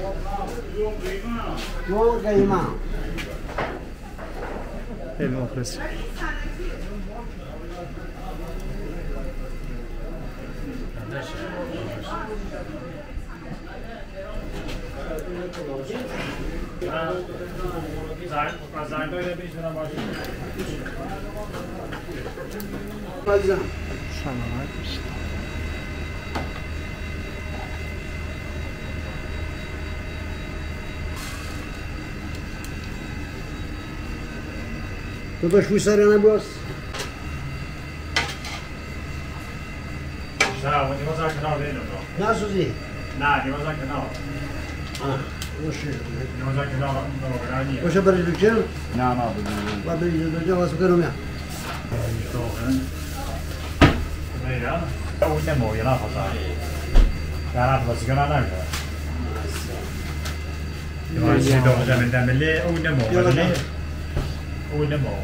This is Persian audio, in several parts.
دو قیمه خیلی مخلص. سلامت باشید. تو باش بوی سر نباس نه دیگه واسه کنار بیارم نه سوزی نه دیگه واسه کنار باشه واسه کنار نورانی باشه برای دکتر نه نه و برای دکتر واسه کنم یا میرم اون نمویه نه خواستم نه واسه کنار نمیره دیگه چی دوجه من دملی اون نمویه اون نمویه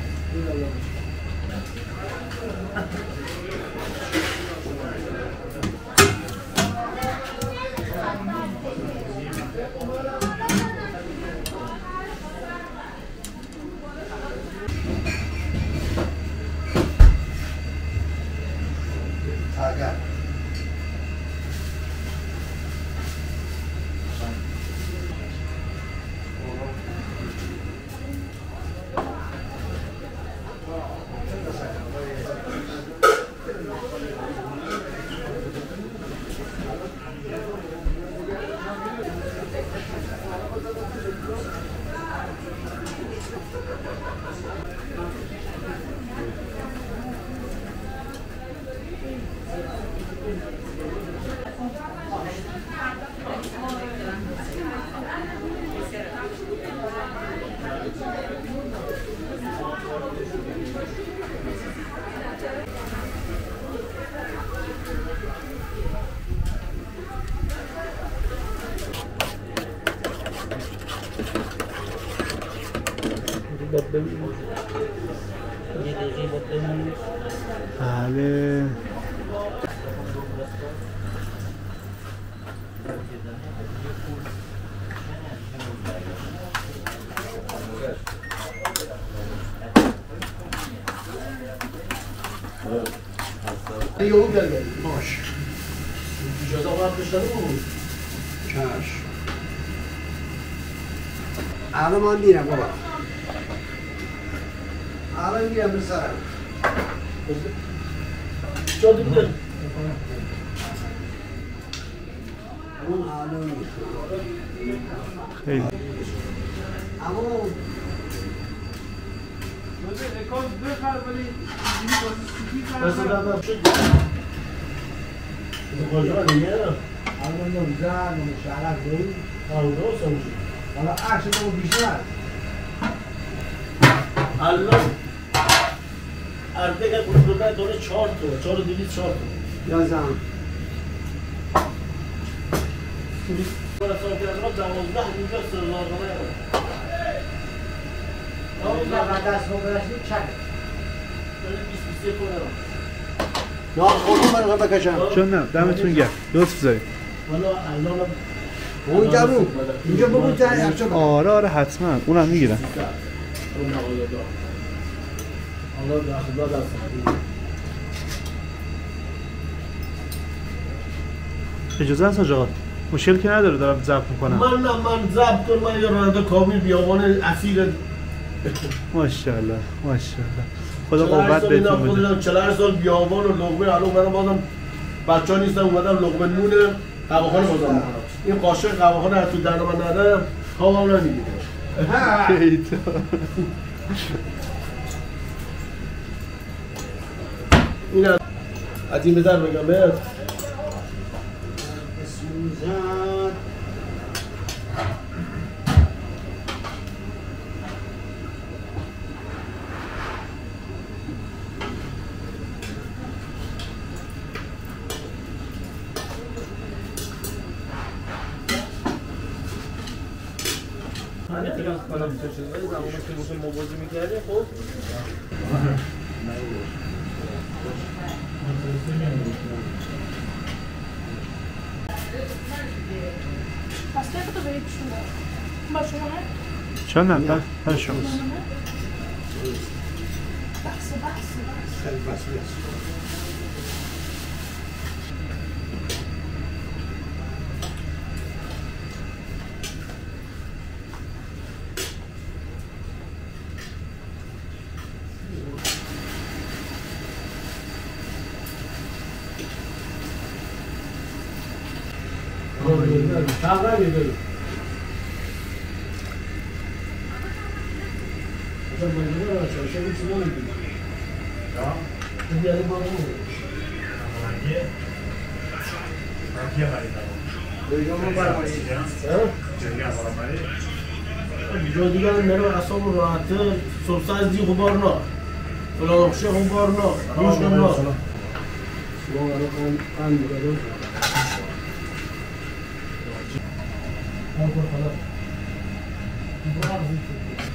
بله یهو گل باش اجازه وقت داشته بود چش الان من میرم بابا الان میرم به سرم شده بوده الان میرم خیلی اما الان نمیزن نمیشعرق داریم حالا عکس رو بیشتر الان اردگاه بزرگه داره 4 تا یازم برای صافی از را 12 اینجا سرزارگانه بعد دست بگرشتی چک داره 23 کنه نه خودم برای بکشم چون نه دمتون گرم لطف دارید حالا الان اونجا رو اینجا بگو تا یخچال آره حتما اونم میگیرم اجازه هست آقا مشکل که نداره دارم ضبط میکنم من ضبط کنم من یه راننده کامل بیابان اسیر ماشاءالله ماشاءالله خدا قوت بهتون بده 48 سال بیابان و لقمه الان اومدم بازم بچه‌ها نیستن اومدم لقمه نون قواخان بازم میکنم این قاشق قواخان رو تو دهن من ندارم خوابم نمیگیره خیلی این از این بذار بگم بهت حالا میشه شده زمانی که موقع مبازی میکردیم خب پس تو برید شما با شما نه؟ چند نه؟ هر شماست بس Tamam gidelim. Hocam ben gidiyorum çalışalım şuna mı gidiyorum? Ja. Bir yerim var mı? Hangi? Hangi var yine? Duygumu var mı? Ha? Cevgen var mı? جو دیگه نرو اصلا راحته سرساز دی غبار نه فلانخشه غبار نه روش نه Şuna kan gidelim. Al bakalım. Bu var mı?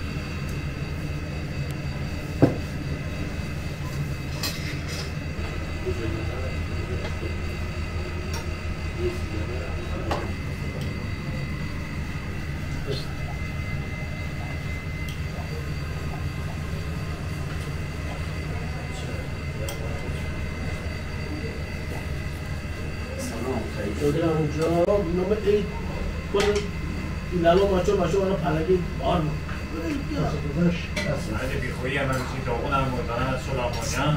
شده اونجا نام عید کنه این الان بچه برای پلگی بار Hadi bir koyu hemen bir doğun almadan solamaya.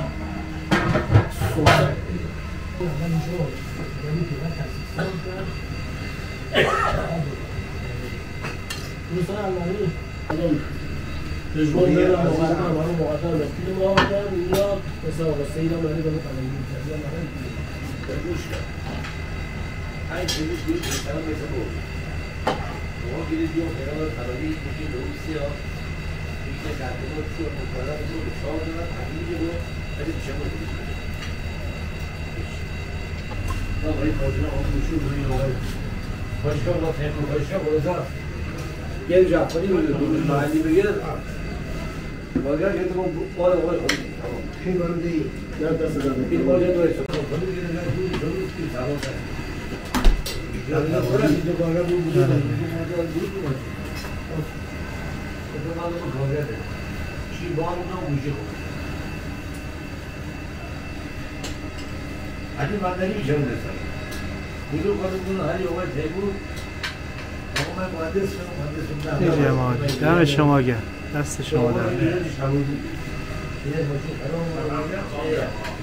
رجبان میرم مقدم برای مقدم رفتیم مقدم اینجا مثلا قصه اینا مالی برای پلگی گوش کن. این چیزی که مثلا مثل بود. ما گیریم فرار خبری میگیم روسیا. میشه کارتون چون مقدار بود شاید نه تغییری بود. ولی چه بود؟ نه ولی خودم هم میشم روی نوع. باشگاه با تیم باشگاه بازار. یه جعفری میگه محلی بگیر. بازار که تو بالا بالا خیلی برام دی. نه دست دادم این بازار دوست. خودم دیگه نه دوست کی سواد. نه برای دیگه بازار بود. بازار بود. تو مال بازار. چی بارو نمیشه. اگه بعد نمیشه اون دست. بودو کارتون هری اومد بود. دیگه ما دم شما گرم دست شما در